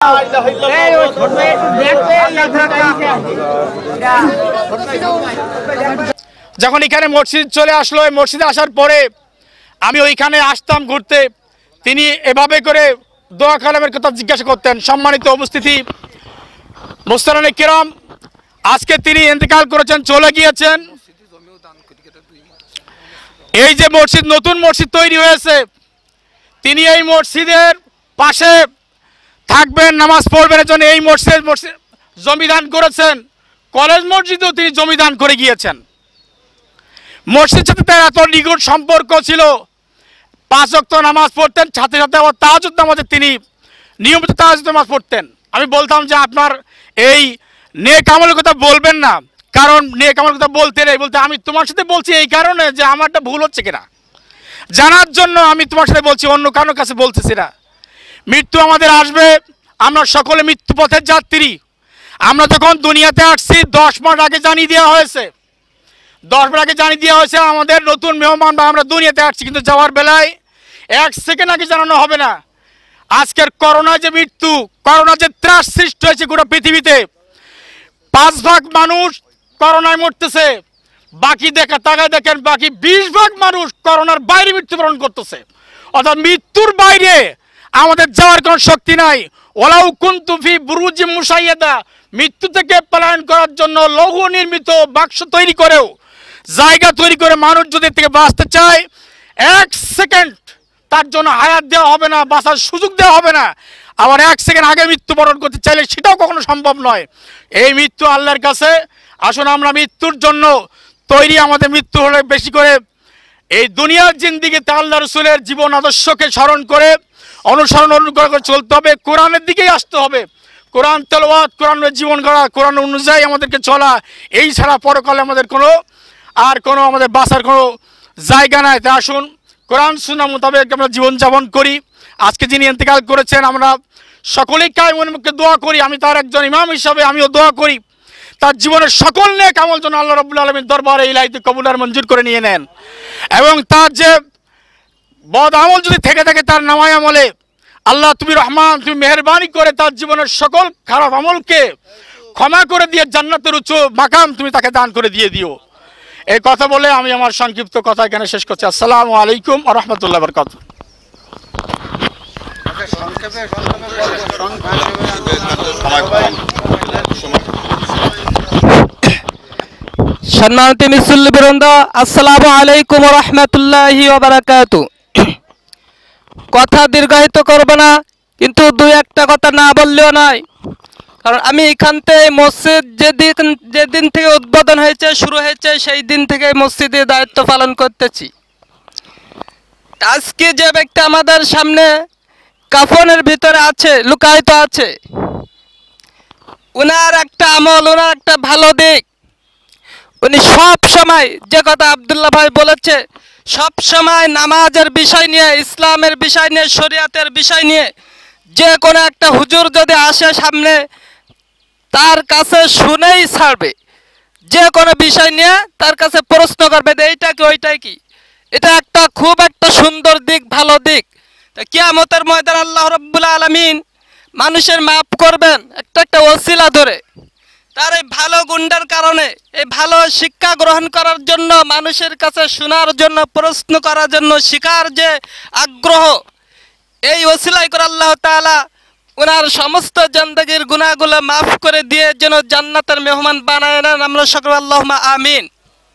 যখন এখানে মসজিদ চলে আসলো, মসজিদে আসার পরে আমি ওইখানে আসতাম ঘুরতে, তিনি এভাবে করে দোয়া কালামের কথা জিজ্ঞাসা করতেন। সম্মানিত উপস্থিতি, মুস্তারানে কিরাম, আজকে তিনি ইন্তেকাল করেছেন, চলে গিয়েছেন। এই যে মসজিদ, নতুন মসজিদ তৈরি হয়েছে, তিনি এই মসজিদের পাশে থাকবেন, নামাজ পড়বেন জন্য এই মসজিদ জমিদান করেছেন। কলেজ মসজিদেও তিনি জমিদান করে গিয়েছেন। মসজিদের সাথে তার এত নিকট সম্পর্ক ছিল, 5 ওয়াক্ত নামাজ পড়তেন, সাথে সাথে আবার তাহাজ্জুদ নামাজে তিনি নিয়মিত তাহাজ্জুদ নামাজ পড়তেন। আমি বলতাম যে আপনার এই নেক আমলের কথা বলবেন না, কারণ নেক আমলের কথা বলতে নেই, বলতে আমি তোমার সাথে বলছি এই কারণে যে আমারটা ভুল হচ্ছে কিনা জানার জন্য আমি তোমার সাথে বলছি, অন্য কারোর কাছে বলতেছি না। মৃত্যু আমাদের আসবে, আমরা সকলে মৃত্যু পথের যাত্রী। আমরা যখন দুনিয়াতে আসছি 10 মাস আগে জানিয়ে দেওয়া হয়েছে, 10 মাস আগে জানিয়ে দেওয়া হয়েছে আমাদের নতুন মেহমান বা আমরা দুনিয়াতে আসছি, কিন্তু যাওয়ার বেলায় 1 সেকেন্ড আগে জানানো হবে না। আজকের করোনা যে মৃত্যু, করোনা যে ত্রাস সৃষ্টি হয়েছে গোটা পৃথিবীতে, 5 ভাগ মানুষ করোনায় মরতেছে, বাকি তাকায় দেখেন বাকি 20 ভাগ মানুষ করোনার বাইরে মৃত্যুবরণ করতেছে। অর্থাৎ মৃত্যুর বাইরে আমাদের যাওয়ার কোনো শক্তি নাই। ওয়ালাউ কুনতু ফি বুরুজিম মুশাইয়াদা, মৃত্যু থেকে পলায়ন করার জন্য লৌহ নির্মিত বাক্স তৈরি করেও, জায়গা তৈরি করে মানুষ যদি থেকে বাঁচতে চায়, 1 সেকেন্ড তার জন্য হায়াত দেওয়া হবে না, বাঁচার সুযোগ দেওয়া হবে না। আবার 1 সেকেন্ড আগে মৃত্যুবরণ করতে চাইলে সেটাও কখনো সম্ভব নয়। এই মৃত্যু আল্লাহর কাছে। আসুন আমরা মৃত্যুর জন্য তৈরি। আমাদের মৃত্যু হলে বেশি করে এই দুনিয়ার জিন্দিগিতে আল্লাহ রাসূলের জীবন আদর্শকে স্মরণ করে অনুসরণ অনুকরণ করে চলতে হবে, কোরআনের দিকেই আসতে হবে। কোরআন তেলাওয়াত, কোরআনের জীবন গড়া, কোরআন অনুযায়ী আমাদেরকে চলা, এই ছাড়া পরকালে আমাদের কোনো আমাদের বাঁচার কোনো জায়গা নাই। তাই আসুন কোরআন সুন্নাহ মোতাবেক আমরা জীবনযাপন করি। আজকে যিনি ইন্তেকাল করেছেন, আমরা সকলেই কায়মনের মুখে দোয়া করি। আমি তার একজন ইমাম হিসাবে আমিও দোয়া করি, তার জীবনের সকল নেক আমল যেন আল্লাহ রাব্বুল আলামিন দরবারে ইলাহিতে কবুল আর মঞ্জুর করে নিয়ে নেন, এবং তার যে বদ আমল যদি থেকে থাকে তার নামায় আমলে আল্লাহ তুমি রহমান, তুমি মেহেরবানি করে তার জীবনের সকল খারাপ আমলকে ক্ষমা করে দিয়ে জান্নাতের উচ্চ মাকাম তুমি তাকে দান করে দিয়ে দিও। এই কথা বলে আমি আমার সংক্ষিপ্ত কথা এখানে শেষ করছি। আসসালামু আলাইকুম ওয়া রাহমাতুল্লাহি ওয়া বারাকাতুহু। সম্মানিত মুসল্লিবৃন্দ, আসসালামু আলাইকুম ওয়া রাহমাতুল্লাহি ওয়া বারাকাতুহু। কথা দীর্ঘায়িত করব না, কিন্তু 2-1টা কথা না বললেও নয়, কারণ আমি এখান থেকে মসজিদ যেদিন থেকে উদ্বোধন হয়েছে, শুরু হয়েছে, সেই দিন থেকে মসজিদের দায়িত্ব পালন করতেছি। আজকে যে ব্যক্তি আমাদের সামনে কাফনের ভিতরে আছে, লুকায়িত আছে, ওনার একটা আমল, ওনার একটা ভালো দিক, উনি সব সময় যে কথা আব্দুল্লাহ ভাই বলেছে, সব সময় নামাজের বিষয় নিয়ে, ইসলামের বিষয় নিয়ে, শরিয়াতের বিষয় নিয়ে যে কোনো একটা হুজুর যদি আসে সামনে, তার কাছে শুনেই ছাড়বে। যে কোনো বিষয় নিয়ে তার কাছে প্রশ্ন করবে, এইটা কি ওইটাই কি। এটা খুব একটা সুন্দর দিক, ভালো দিক। কিয়ামতের ময়দান আল্লাহ রাব্বুল আলামিন মানুষের মাফ করবেন একটা ওসিলা ধরে। তার এই ভালো গুণের কারণে, এই ভালো শিক্ষা গ্রহণ করার জন্য, মানুষের কাছে শোনার জন্য, প্রশ্ন করার জন্য, শিখার যে আগ্রহ, এই ওসিলাই করে আল্লাহ তাআলা ওনার সমস্ত জিন্দেগীর গুনাহগুলো মাফ করে দিয়ে যেন জান্নাতের মেহমান বানায় নেন। আমরা সকলে আল্লাহুম্মা আমিন।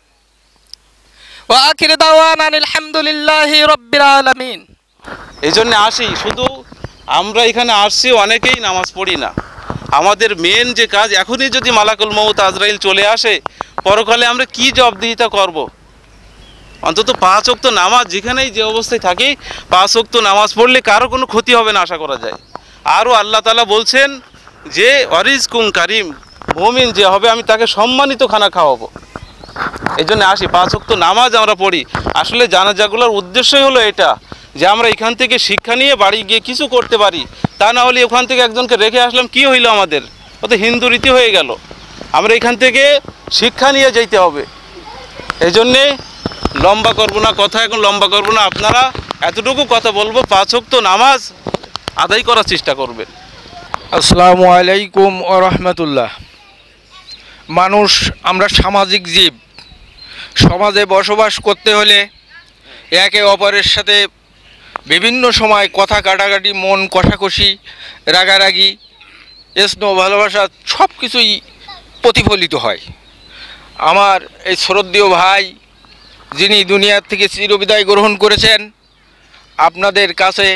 ওয়া আখিরু দাওয়ানা আলহামদুলিল্লাহি রাব্বিল আলামিন। এই জন্য আসি, শুধু আমরা এখানে আসছি, অনেকেই নামাজ পড়ি না। আমাদের মেন যে কাজ, এখনই যদি মালাকুল মউত আজরাইল চলে আসে, পরকালে আমরা কি জবাবদিহিতা করব? অন্তত 5 ওয়াক্ত নামাজ, যেখানেই যে অবস্থায় থাকি 5 ওয়াক্ত নামাজ পড়লে কারো কোনো ক্ষতি হবে না আশা করা যায়। আরও আল্লাহ তাআলা বলছেন যে ওয়ারিজকুম কারিম, মুমিন যে হবে আমি তাকে সম্মানিত খানা খাওয়াবো। এই জন্য আসি, 5 ওয়াক্ত নামাজ আমরা পড়ি। আসলে জানাজাগুলোর উদ্দেশ্যই হলো এটা, যে আমরা এখান থেকে শিক্ষা নিয়ে বাড়ি গিয়ে কিছু করতে পারি। তা না হলে ওখান থেকে একজনকে রেখে আসলাম, কি হইল আমাদের? ও তো হিন্দু রীতি হয়ে গেল। আমরা এখান থেকে শিক্ষা নিয়ে যেতে হবে। এই জন্যে লম্বা করবো না কথা, এখন লম্বা করবো না। আপনারা এতটুকু কথা বলবো, 5 ওয়াক্ত নামাজ আদায় করার চেষ্টা করবেন। আসসালামু আলাইকুম ও রহমতুল্লাহ। মানুষ, আমরা সামাজিক জীব। সমাজে বসবাস করতে হলে একে অপরের সাথে বিভিন্ন সময় কথা কাটাকাটি, মন কষাকষি, রাগারাগি, স্নেহ ভালোবাসা সব কিছুই প্রতিফলিত হয়। আমার এই শ্রদ্ধেয় ভাই, যিনি দুনিয়ার থেকে চিরবিদায় গ্রহণ করেছেন, আপনাদের কাছে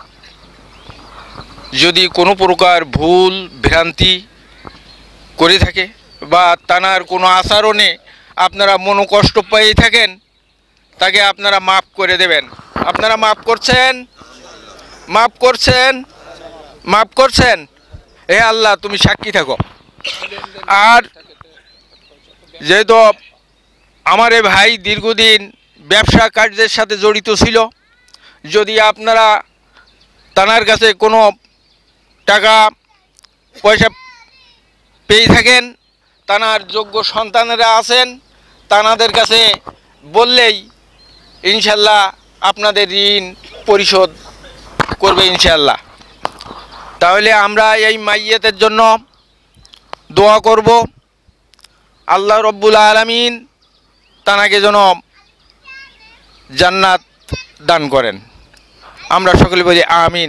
যদি কোনো প্রকার ভুল ভ্রান্তি করে থাকে বা তানার কোনো আচরণে আপনারা মনোকষ্ট পেয়ে থাকেন, তাকে আপনারা মাফ করে দেবেন। আপনারা মাফ করছেন? মাফ করছেন? মাফ করছেন? হে আল্লাহ, তুমি সাক্ষী থাকো। আর যেহেতু আমার এ ভাই দীর্ঘদিন ব্যবসা কার্যের সাথে জড়িত ছিল, যদি আপনারা তানার কাছে কোনো টাকা পয়সা পেয়ে থাকেন, তানার যোগ্য সন্তানেরা আছেন, তানাদের কাছে বললেই ইনশাল্লাহ আপনাদের ঋণ পরিশোধ করবে ইনশাল্লাহ। তাহলে আমরা এই মাইয়াতের জন্য দোয়া করব, আল্লাহ রব্বুল আলামিন তানাকে যেন জান্নাত দান করেন। আমরা সকলে বলি আমিন।